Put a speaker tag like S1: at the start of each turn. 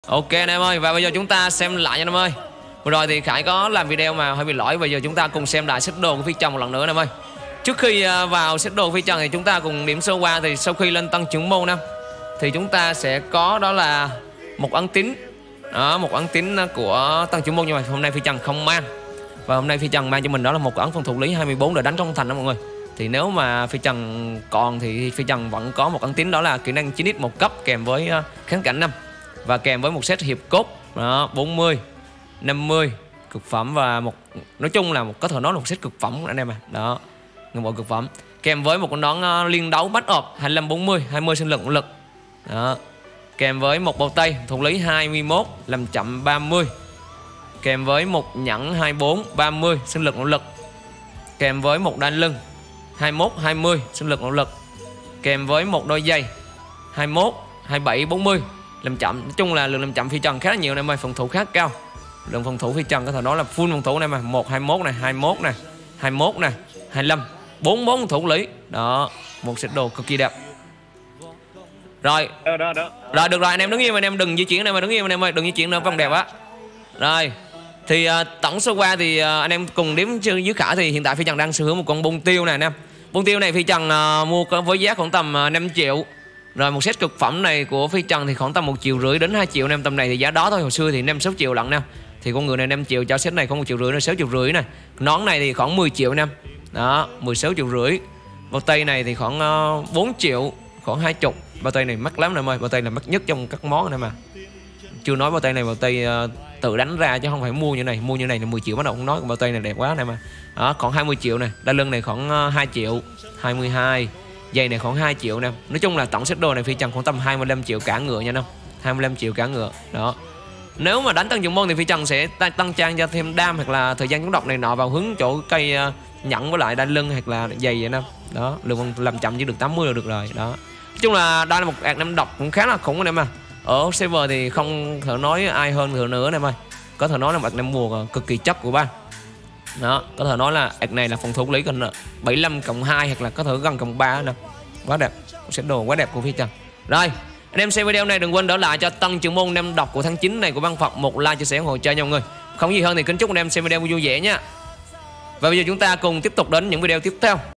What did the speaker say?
S1: Ok anh em ơi, và bây giờ chúng ta xem lại nha anh em ơi. Vừa rồi thì Khải có làm video mà hơi bị lỗi. Bây giờ chúng ta cùng xem lại set đồ của Phi Trần một lần nữa anh em ơi. Trước khi vào set đồ Phi Trần thì chúng ta cùng điểm sơ qua. Thì sau khi lên tăng trưởng môn năm thì chúng ta sẽ có đó là một ấn tín. Đó, một ấn tín của tăng trưởng môn, nhưng mà hôm nay Phi Trần không mang. Và hôm nay Phi Trần mang cho mình đó là một ấn phòng thủ lý 24 để đánh trong thành đó mọi người. Thì nếu mà Phi Trần còn thì Phi Trần vẫn có một ấn tín, đó là kỹ năng 9x 1 cấp kèm với kháng cảnh 5 và kèm với một set hiệp cốt đó, 40, 50 cực phẩm và một, nói chung là có thể nói là một set cực phẩm anh em à. Đó, người bộ cực phẩm kèm với một con nón liên đấu bắt ọp 25 40 20 sinh lực lực. Đó, kèm với một bao tay thủ lý 21 làm chậm 30, kèm với một nhẫn 24 30 sinh lực nỗ lực, kèm với một đai lưng 21 20 sinh lực nỗ lực, kèm với một đôi giày 21 27 40 làm chậm. Nói chung là lượng làm chậm Phi Trần khá là nhiều em ơi, phòng thủ khá cao. Lượng phòng thủ Phi Trần có thể nói là full phòng thủ này mà 1 21 này, 21 này, 21 này, 25 44 phòng thủ lý. Đó, một set đồ cực kỳ đẹp. Rồi. Rồi được rồi anh em đứng im, anh em đừng di chuyển anh em ơi, đứng im anh em ơi, đừng di chuyển nữa, vòng đẹp á. Rồi. Thì tổng số qua thì anh em cùng đếm dưới Khả thì hiện tại Phi Trần đang sở hữu một con bông tiêu này anh em. Bông tiêu này Phi Trần mua với giá khoảng tầm 5 triệu. Rồi một set cực phẩm này của Phi Trần thì khoảng tầm 1,5 triệu đến 2 triệu anh em, tầm này thì giá đó thôi. Hồi xưa thì 5-6 triệu lận nè. Thì con người này 5 triệu cho set này khoảng 1,5 triệu đến 6,5 triệu này. Nón này thì khoảng 10 triệu anh em. Đó, 16,5 triệu. Bao tay này thì khoảng 4 triệu, khoảng 20. Bao tay này mắc lắm em ơi, bao tay là mắc nhất trong các món này mà. Chưa nói bao tay này bao tay tự đánh ra chứ không phải mua như này, mua như này là 10 triệu bắt đầu không nói, còn bao tay này đẹp quá này mà. Đó, còn 20 triệu này, đai lưng này khoảng 2 triệu, 22, giày này khoảng 2 triệu nè. Nói chung là tổng set đồ này Phi Trần khoảng tầm 25 triệu cả ngựa nha, 25 triệu cả ngựa. Đó. Nếu mà đánh tăng trưởng môn thì Phi Trần sẽ tăng trang cho thêm đam hoặc là thời gian chống độc này nọ vào hướng chỗ cây nhẫn với lại đai lưng hoặc là giày vậy nè. Đó, lượng làm chậm chỉ được 80 là được rồi. Đó. Nói chung là đây là một ạc năm độc cũng khá là khủng anh em à. Ở server thì không thể nói ai hơn thừa nữa em ơi. Có thể nói là ạc năm mùa cực kỳ chất của ba. Đó, có thể nói là ạc này là phòng thủ lý còn 75 cộng 2 hoặc là có thể gần cộng 3 nè. Quá đẹp, set đồ quá đẹp của Phi Trần. Rồi, anh em xem video này đừng quên đỡ lại cho tăng trưởng môn năm độc của tháng 9 này của băng Phật một like chia sẻ ủng hộ cho nhau người. Không gì hơn thì kính chúc anh em xem video vui vẻ nha. Và bây giờ chúng ta cùng tiếp tục đến những video tiếp theo.